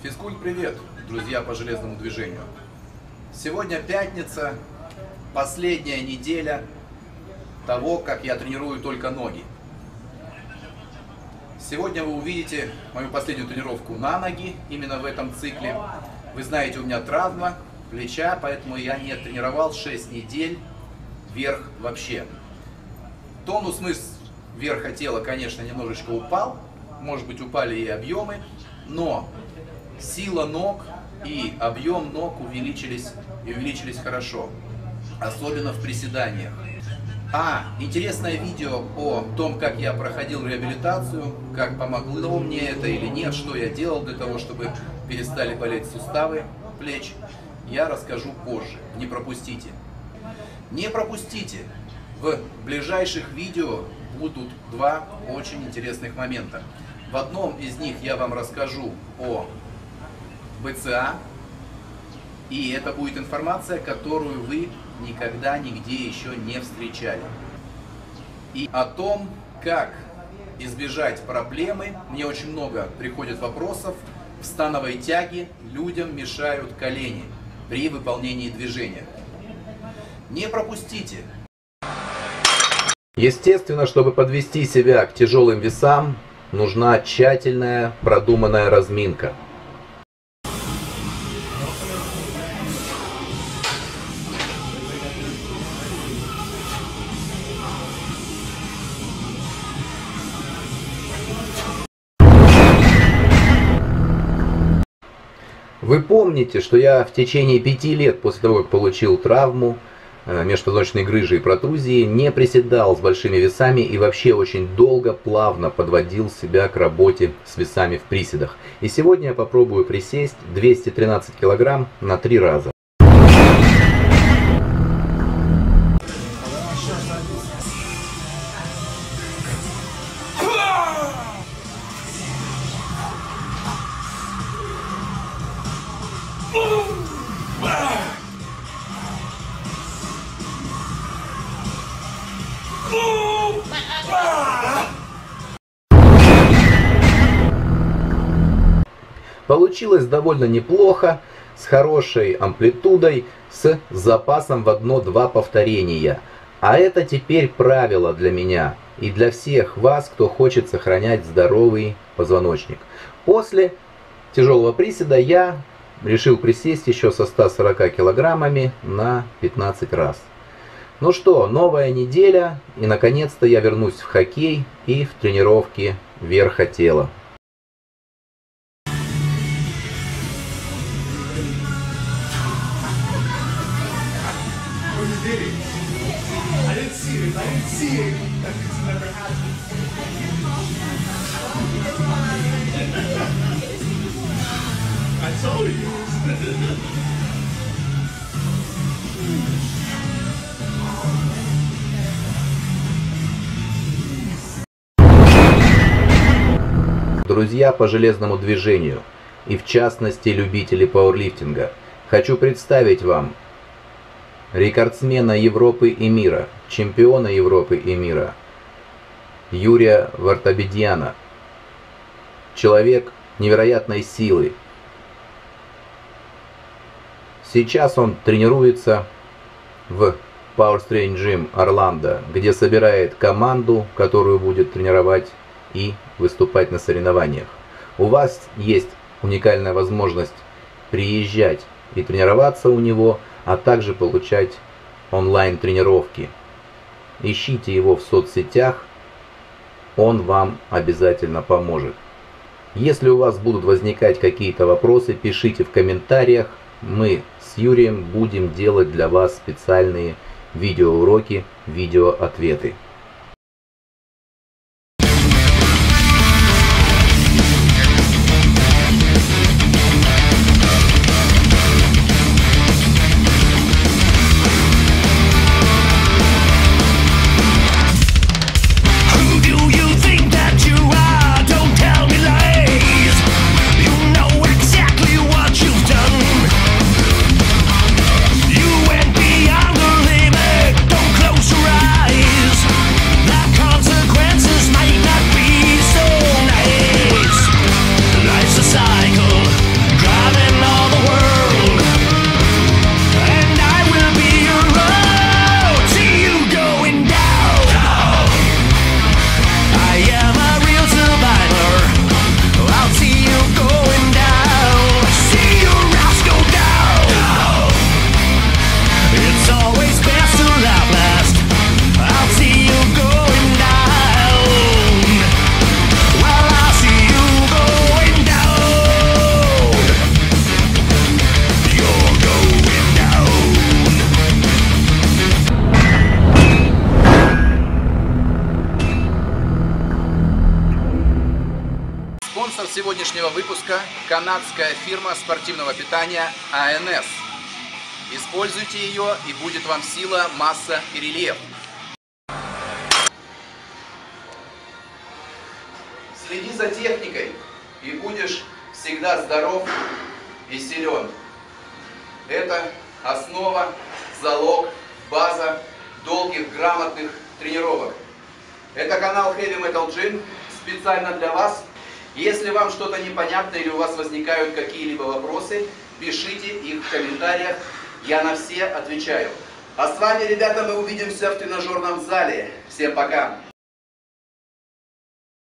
Физкульт, привет, друзья по железному движению. Сегодня пятница, последняя неделя того, как я тренирую только ноги. Сегодня вы увидите мою последнюю тренировку на ноги, именно в этом цикле. Вы знаете, у меня травма плеча, поэтому я не тренировал 6 недель вверх вообще. Тонус мышц верха тела, конечно, немножечко упал, может быть, упали и объемы, но сила ног и объем ног увеличились хорошо, особенно в приседаниях. Интересное видео о том, как я проходил реабилитацию, как помогло мне это или нет, что я делал для того, чтобы перестали болеть суставы плеч, я расскажу позже. Не пропустите. Не пропустите! В ближайших видео будут два очень интересных момента. В одном из них я вам расскажу о БЦА, и это будет информация, которую вы никогда нигде еще не встречали. И о том, как избежать проблемы. Мне очень много приходит вопросов. В становой тяге людям мешают колени при выполнении движения. Не пропустите! Естественно, чтобы подвести себя к тяжелым весам, нужна тщательная, продуманная разминка. Вы помните, что я в течение 5 лет после того, как получил травму, межпозвоночной грыжи и протрузии, не приседал с большими весами и вообще очень долго, плавно подводил себя к работе с весами в приседах. И сегодня я попробую присесть 213 килограмм на 3 раза. Получилось довольно неплохо, с хорошей амплитудой, с запасом в 1-2 повторения. А это теперь правило для меня и для всех вас, кто хочет сохранять здоровый позвоночник. После тяжелого приседа я решил присесть еще со 140 килограммами на 15 раз. Ну что, новая неделя, и наконец-то я вернусь в хоккей и в тренировки верха тела. Друзья по железному движению, и в частности любители пауэрлифтинга, хочу представить вам рекордсмена Европы и мира, чемпиона Европы и мира, Юрия Вартабедьяна. Человек невероятной силы. Сейчас он тренируется в Power Strength Gym Орландо, где собирает команду, которую будет тренировать и выступать на соревнованиях. У вас есть уникальная возможность приезжать и тренироваться у него, а также получать онлайн тренировки. Ищите его в соцсетях, он вам обязательно поможет. Если у вас будут возникать какие-то вопросы, пишите в комментариях. Мы с Юрием будем делать для вас специальные видеоуроки, видеоответы. You went beyond the limit, don't close your eyes. сегодняшнего выпуска канадская фирма спортивного питания АНС. Используйте ее, и будет вам сила, масса и рельеф. Следи за техникой, и будешь всегда здоров и силен. Это основа, залог, база долгих, грамотных тренировок. Это канал Heavy Metal Gym специально для вас. Если вам что-то непонятно или у вас возникают какие-либо вопросы, пишите их в комментариях, я на все отвечаю. А с вами, ребята, мы увидимся в тренажерном зале. Всем пока!